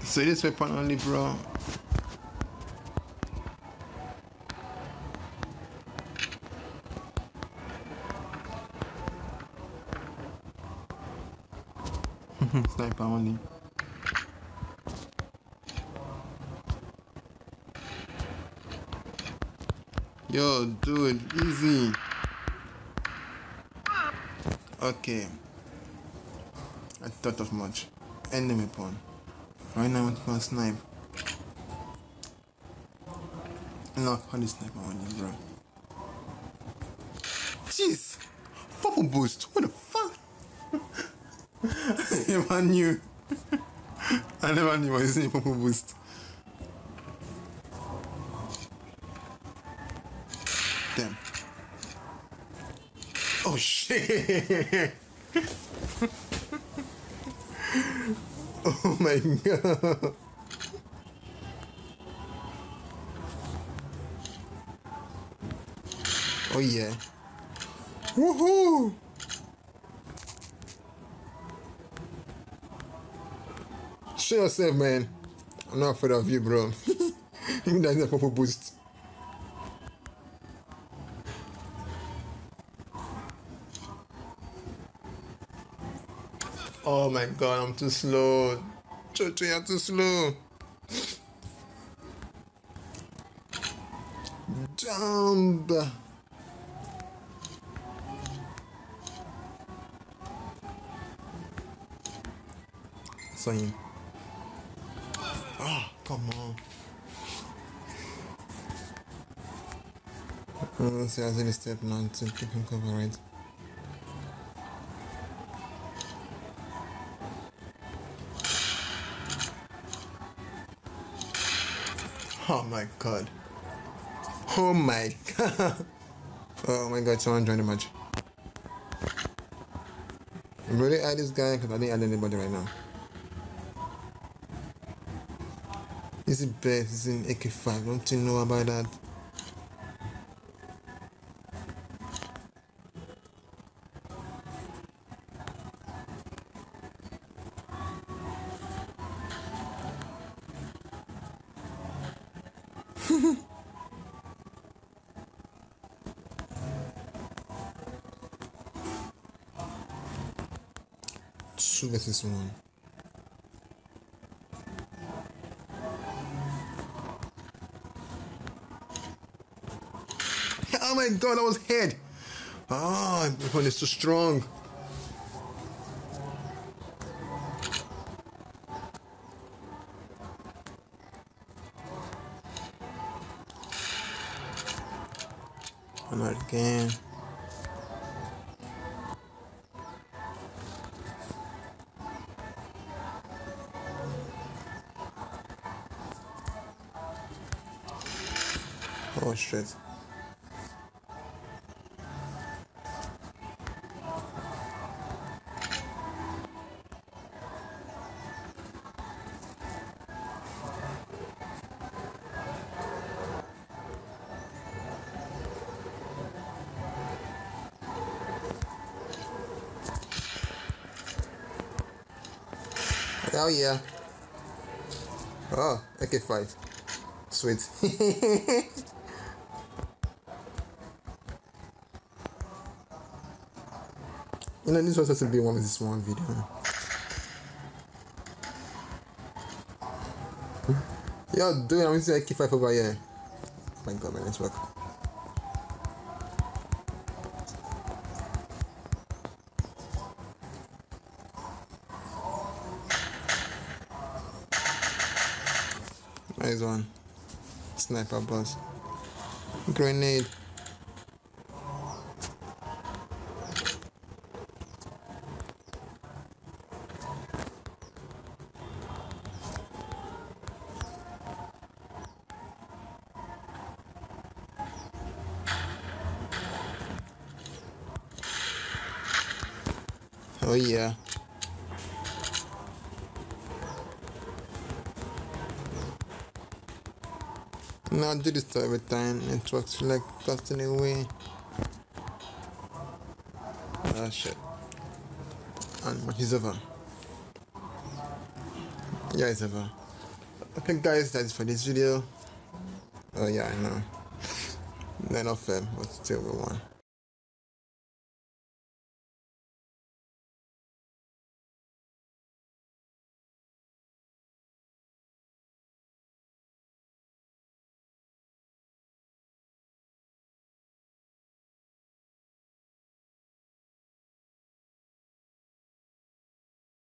So this weapon only, bro. Sniper only. Yo, dude, easy. Okay. I thought of much. Enemy pawn. Right now I want to go and snipe. No, on this sniper only, bro. Jeez! Purple boost! What the fuck? I never knew. I never knew I was using a purple boost. Damn. Oh shit! Oh my god. Oh yeah. Woohoo! Show yourself, man. I'm not afraid of you, bro. Even that's a purple boost. Oh my god, I'm too slow. Chocho, you're too slow. Jump. Saw him. Ah, come on. Let's see, I really step now to keep him cover, right? Oh my god. Oh my god. Oh my god, someone joined the match. I'm really add this guy because I didn't add anybody right now. This is best, this is in AK5, don't you know about that? Two versus one. Oh my god, that was head. Ah, this one is too strong. Not again. Oh shit. Oh yeah. Oh, AK5. Sweet. You know, this was supposed to be one of this one video. Yo, dude, I'm using AK5 over here. Oh my god, my network. Nice one. Sniper boss. Grenade. Oh yeah. Now do this every time. It works like cutting away. Ah shit. And match is over. Yeah, it's over. Okay guys, that's for this video. Oh yeah, I know. None of them, but still we won.